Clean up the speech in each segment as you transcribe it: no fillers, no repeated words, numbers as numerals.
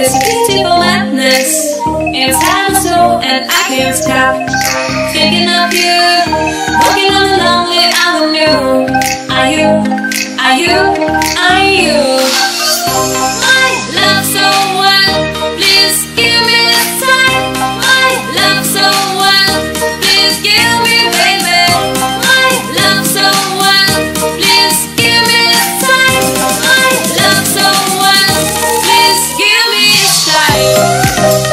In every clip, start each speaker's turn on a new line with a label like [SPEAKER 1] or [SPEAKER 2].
[SPEAKER 1] It's beautiful madness inside my soul, and I can't stop thinking of you, walking on a lonely avenue. Are you, are you, are you my love someone? Please give me a sign. My love someone, please give me, baby. My love someone, please give me a sign. My love someone, please give me a sign.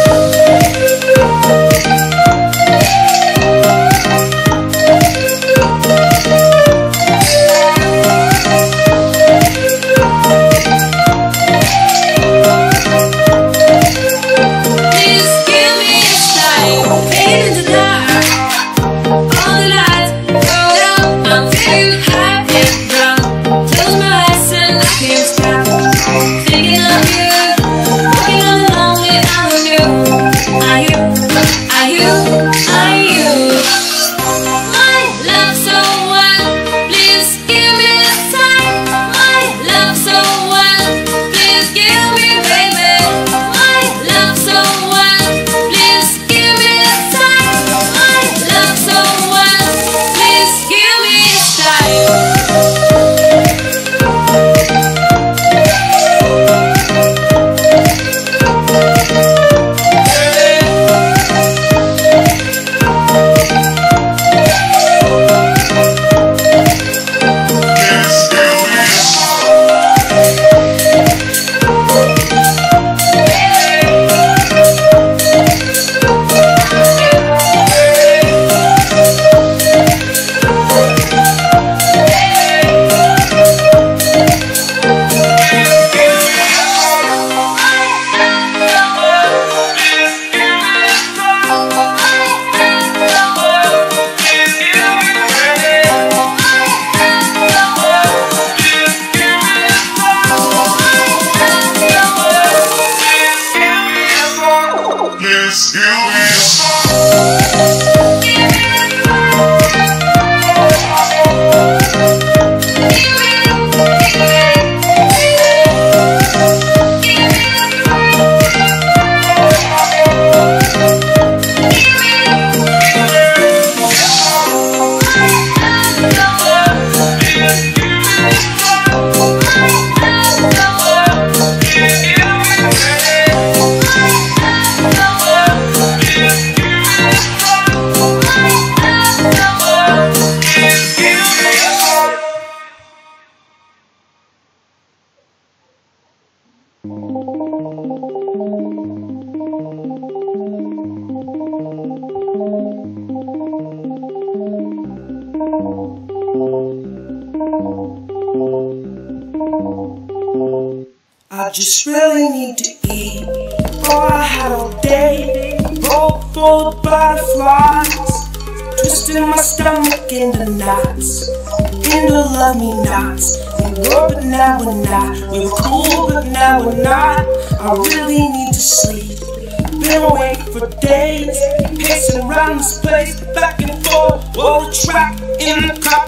[SPEAKER 2] I just really need to eat. All I had all day, roll full of butterflies, twisting my stomach into knots, into love me knots. We were but now we're not. We were cool but now we're not. I really need to sleep. Been awake for days, pacing around this place, back and forth, all the track in the car.